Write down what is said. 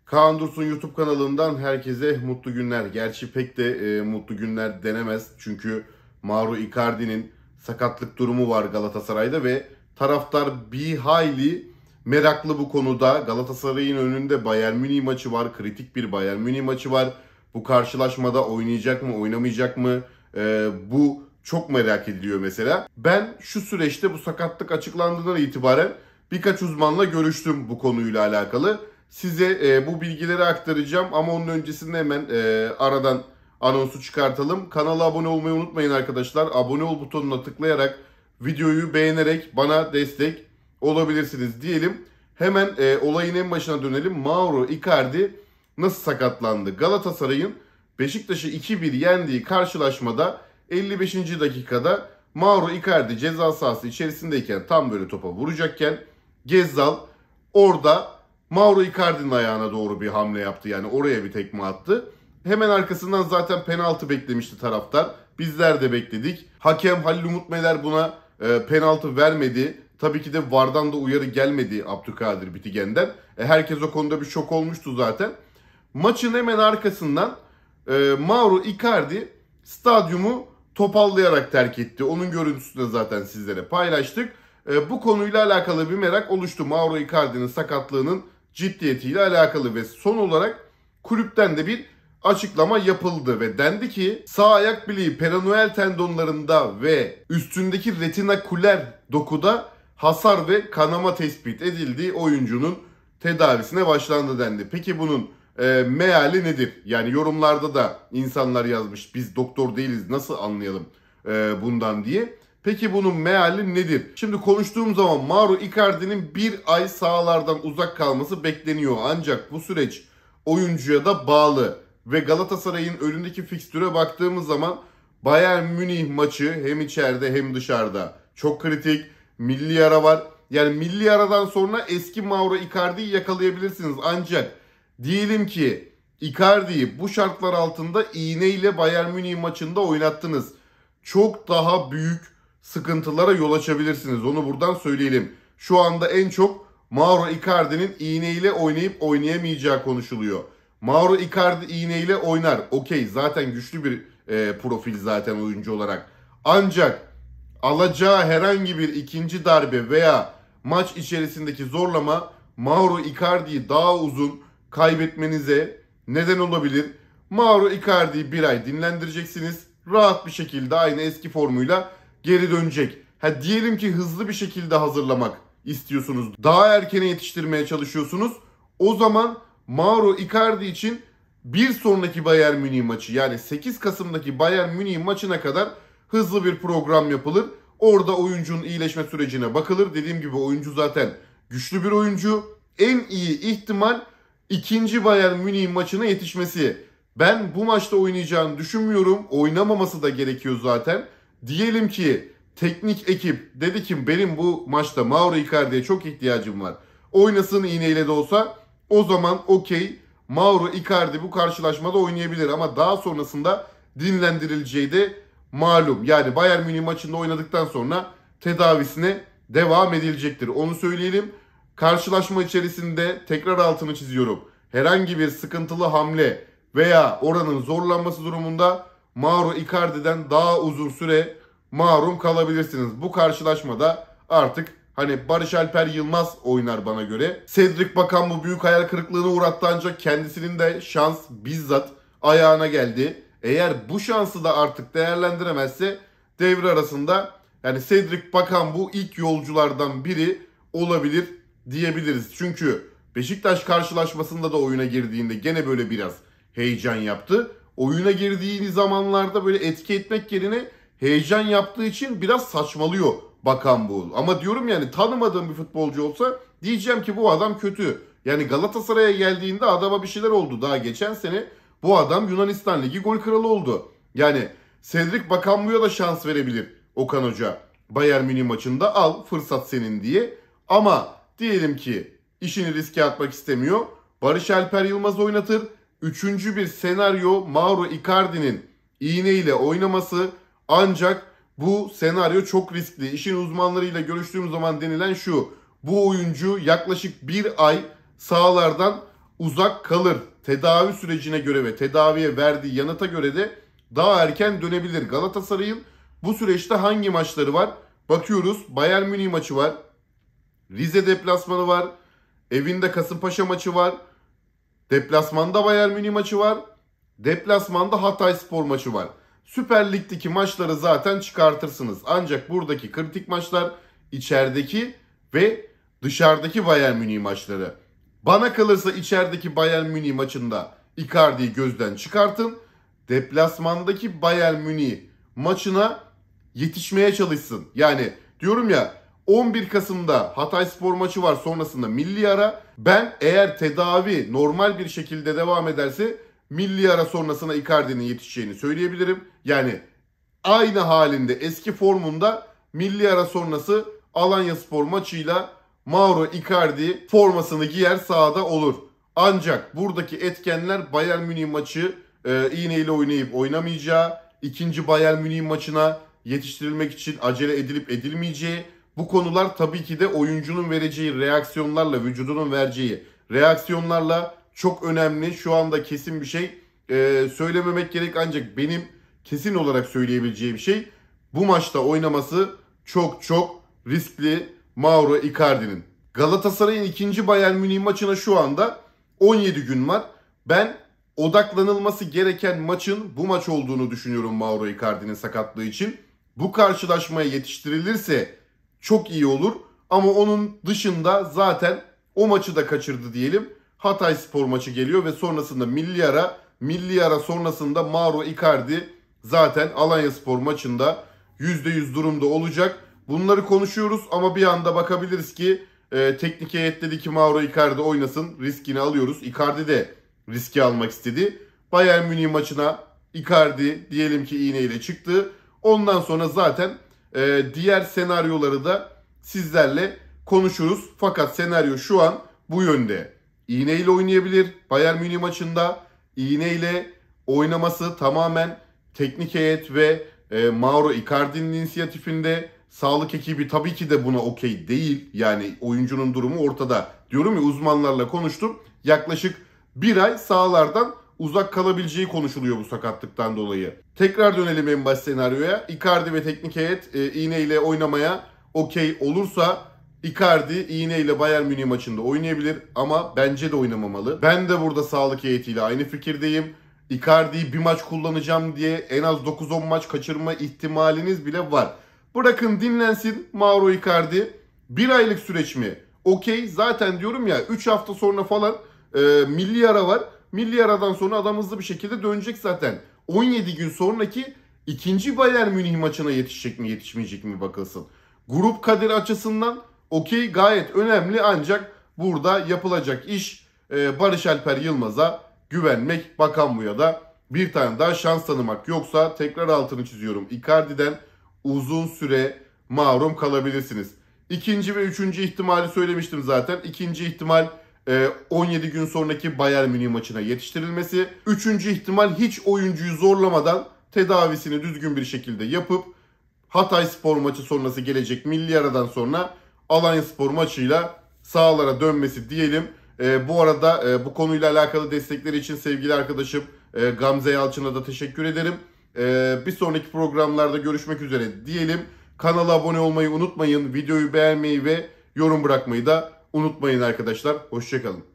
Kaan Dursun YouTube kanalından herkese mutlu günler. Gerçi pek de mutlu günler denemez. Çünkü Mauro Icardi'nin sakatlık durumu var Galatasaray'da ve taraftar bir hayli meraklı bu konuda. Galatasaray'ın önünde Bayern Münih maçı var. Kritik bir Bayern Münih maçı var. Bu karşılaşmada oynayacak mı, oynamayacak mı? Bu çok merak ediliyor mesela. Ben şu süreçte bu sakatlık açıklandığından itibaren birkaç uzmanla görüştüm bu konuyla alakalı. Size bu bilgileri aktaracağım ama onun öncesinde hemen aradan anonsu çıkartalım. Kanala abone olmayı unutmayın arkadaşlar. Abone ol butonuna tıklayarak videoyu beğenerek bana destek olabilirsiniz diyelim. Hemen olayın en başına dönelim. Mauro Icardi nasıl sakatlandı? Galatasaray'ın Beşiktaş'ı 2-1 yendiği karşılaşmada 55. dakikada Mauro Icardi ceza sahası içerisindeyken tam böyle topa vuracakken Gezzal orada Mauro Icardi'nin ayağına doğru bir hamle yaptı. Yani oraya bir tekme attı. Hemen arkasından zaten penaltı beklemişti taraftar. Bizler de bekledik. Hakem Halil Umut Meler buna penaltı vermedi. Tabii ki de VAR'dan da uyarı gelmedi Abdülkadir Bitigen'den. Herkes o konuda bir şok olmuştu zaten. Maçın hemen arkasından Mauro Icardi stadyumu topallayarak terk etti. Onun görüntüsünü zaten sizlere paylaştık. Bu konuyla alakalı bir merak oluştu. Mauro Icardi'nin sakatlığının ciddiyetiyle alakalı ve son olarak kulüpten de bir açıklama yapıldı ve dendi ki sağ ayak bileği peroneal tendonlarında ve üstündeki retinakuler dokuda hasar ve kanama tespit edildiği oyuncunun tedavisine başlandı dendi. Peki bunun meali nedir? Yani yorumlarda da insanlar yazmış biz doktor değiliz nasıl anlayalım bundan diye. Peki bunun meali nedir? Şimdi konuştuğum zaman Mauro Icardi'nin bir ay sahalardan uzak kalması bekleniyor. Ancak bu süreç oyuncuya da bağlı. Ve Galatasaray'ın önündeki fikstüre baktığımız zaman Bayern Münih maçı hem içeride hem dışarıda çok kritik. Milli ara var. Yani milli aradan sonra eski Mauro Icardi'yi yakalayabilirsiniz. Ancak diyelim ki Icardi'yi bu şartlar altında iğneyle Bayern Münih maçında oynattınız. Çok daha büyük sıkıntılara yol açabilirsiniz. Onu buradan söyleyelim. Şu anda en çok Mauro Icardi'nin iğneyle oynayıp oynayamayacağı konuşuluyor. Mauro Icardi iğneyle oynar. Okey, zaten güçlü bir profil zaten oyuncu olarak. Ancak alacağı herhangi bir ikinci darbe veya maç içerisindeki zorlama Mauro Icardi'yi daha uzun kaybetmenize neden olabilir. Mauro Icardi'yi bir ay dinlendireceksiniz. Rahat bir şekilde aynı eski formuyla geri dönecek. Diyelim ki hızlı bir şekilde hazırlamak istiyorsunuz. Daha erkene yetiştirmeye çalışıyorsunuz. O zaman Mauro Icardi için bir sonraki Bayern Münih maçı yani 8 Kasım'daki Bayern Münih maçına kadar hızlı bir program yapılır. Orada oyuncunun iyileşme sürecine bakılır. Dediğim gibi oyuncu zaten güçlü bir oyuncu. En iyi ihtimal ikinci Bayern Münih maçına yetişmesi. Ben bu maçta oynayacağını düşünmüyorum. Oynamaması da gerekiyor zaten. Diyelim ki teknik ekip dedi ki benim bu maçta Mauro Icardi'ye çok ihtiyacım var. Oynasın iğneyle de olsa. O zaman okey, Mauro Icardi bu karşılaşmada oynayabilir ama daha sonrasında dinlendirileceği de malum. Yani Bayern Münih maçında oynadıktan sonra tedavisine devam edilecektir. Onu söyleyelim. Karşılaşma içerisinde tekrar altını çiziyorum. Herhangi bir sıkıntılı hamle veya oranın zorlanması durumunda Mauro Icardi'den daha uzun süre mahrum kalabilirsiniz. Bu karşılaşmada artık Barış Alper Yılmaz oynar bana göre. Cedric Bakan bu büyük hayal kırıklığına uğrattı ancak kendisinin de şans bizzat ayağına geldi. Eğer bu şansı da artık değerlendiremezse devre arasında Cedric Bakan bu ilk yolculardan biri olabilir diyebiliriz. Çünkü Beşiktaş karşılaşmasında da oyuna girdiğinde gene böyle biraz heyecan yaptı. Oyuna girdiği zamanlarda böyle etki etmek yerine heyecan yaptığı için biraz saçmalıyor Bakan bu. Ama diyorum tanımadığım bir futbolcu olsa diyeceğim ki bu adam kötü. Yani Galatasaray'a geldiğinde adama bir şeyler oldu. Daha geçen sene bu adam Yunanistan Ligi gol kralı oldu. Yani Cedric Bakanbu'ya da şans verebilir Okan Hoca. Bayern Münih maçında al fırsat senin diye. Ama diyelim ki işini riske atmak istemiyor. Barış Alper Yılmaz oynatır. Üçüncü bir senaryo Mauro Icardi'nin iğneyle oynaması, ancak bu senaryo çok riskli. İşin uzmanlarıyla görüştüğüm zaman denilen şu: bu oyuncu yaklaşık bir ay sahalardan uzak kalır. Tedavi sürecine göre ve tedaviye verdiği yanıta göre de daha erken dönebilir. Galatasaray'ın bu süreçte hangi maçları var? Bakıyoruz. Bayern Münih maçı var. Rize deplasmanı var. Evinde Kasımpaşa maçı var. Deplasmanda Bayern Münih maçı var. Deplasmanda Hatayspor maçı var. Süper Lig'deki maçları zaten çıkartırsınız. Ancak buradaki kritik maçlar içerideki ve dışarıdaki Bayern Münih maçları. Bana kalırsa içerideki Bayern Münih maçında Icardi'yi gözden çıkartın. Deplasmandaki Bayern Münih maçına yetişmeye çalışsın. Yani diyorum ya, 11 Kasım'da Hatayspor maçı var, sonrasında milli ara. Ben eğer tedavi normal bir şekilde devam ederse milli ara sonrasına Icardi'nin yetişeceğini söyleyebilirim. Yani aynı halinde eski formunda milli ara sonrası Alanyaspor maçıyla Mauro Icardi formasını giyer, sahada olur. Ancak buradaki etkenler Bayern Münih maçı iğneyle oynayıp oynamayacağı, ikinci Bayern Münih maçına yetiştirilmek için acele edilip edilmeyeceği, bu konular tabii ki de oyuncunun vereceği reaksiyonlarla, vücudunun vereceği reaksiyonlarla çok önemli. Şu anda kesin bir şey söylememek gerek, ancak benim kesin olarak söyleyebileceğim şey, bu maçta oynaması çok çok riskli Mauro Icardi'nin. Galatasaray'ın ikinci Bayern Münih maçına şu anda 17 gün var. Ben odaklanılması gereken maçın bu maç olduğunu düşünüyorum Mauro Icardi'nin sakatlığı için. Bu karşılaşmaya yetiştirilirse çok iyi olur. Ama onun dışında zaten o maçı da kaçırdı diyelim. Hatayspor maçı geliyor ve sonrasında milli ara. Milli ara sonrasında Mauro Icardi zaten Alanyaspor maçında %100 durumda olacak. Bunları konuşuyoruz ama bir anda bakabiliriz ki teknik heyet dedi ki Mauro Icardi oynasın, riskini alıyoruz. Icardi de riski almak istedi. Bayern Münih maçına Icardi diyelim ki iğneyle çıktı. Ondan sonra zaten diğer senaryoları da sizlerle konuşuruz. Fakat senaryo şu an bu yönde. İğneyle oynayabilir. Bayern Münih maçında iğneyle oynaması tamamen teknik heyet ve Mauro Icardi'nin inisiyatifinde. Sağlık ekibi tabii ki de buna okey değil. Yani oyuncunun durumu ortada. Diyorum ya, uzmanlarla konuştum. Yaklaşık bir ay sahalardan uzak kalabileceği konuşuluyor bu sakatlıktan dolayı. Tekrar dönelim en baş senaryoya. Icardi ve teknik heyet iğneyle oynamaya okey olursa Icardi iğneyle Bayern Münih maçında oynayabilir ama bence de oynamamalı. Ben de burada sağlık heyetiyle aynı fikirdeyim. Icardi'yi bir maç kullanacağım diye en az 9-10 maç kaçırma ihtimaliniz bile var. Bırakın dinlensin Mauro Icardi. Bir aylık süreç mi? Okey, zaten diyorum ya 3 hafta sonra falan milli ara var. Milli aradan sonra adam hızlı bir şekilde dönecek zaten. 17 gün sonraki ikinci Bayern Münih maçına yetişecek mi yetişmeyecek mi bakılsın. Grup kaderi açısından okey, gayet önemli, ancak burada yapılacak iş Barış Alper Yılmaz'a güvenmek, Bakan da bir tane daha şans tanımak. Yoksa tekrar altını çiziyorum, Icardi'den uzun süre mahrum kalabilirsiniz. İkinci ve üçüncü ihtimali söylemiştim zaten. İkinci ihtimal 17 gün sonraki Bayern Münih maçına yetiştirilmesi. Üçüncü ihtimal hiç oyuncuyu zorlamadan tedavisini düzgün bir şekilde yapıp Hatayspor maçı sonrası gelecek milli aradan sonra Alanyaspor maçıyla sahalara dönmesi diyelim. Bu arada bu konuyla alakalı destekleri için sevgili arkadaşım Gamze Yalçın'a da teşekkür ederim. Bir sonraki programlarda görüşmek üzere diyelim. Kanala abone olmayı unutmayın. Videoyu beğenmeyi ve yorum bırakmayı da unutmayın arkadaşlar. Hoşçakalın.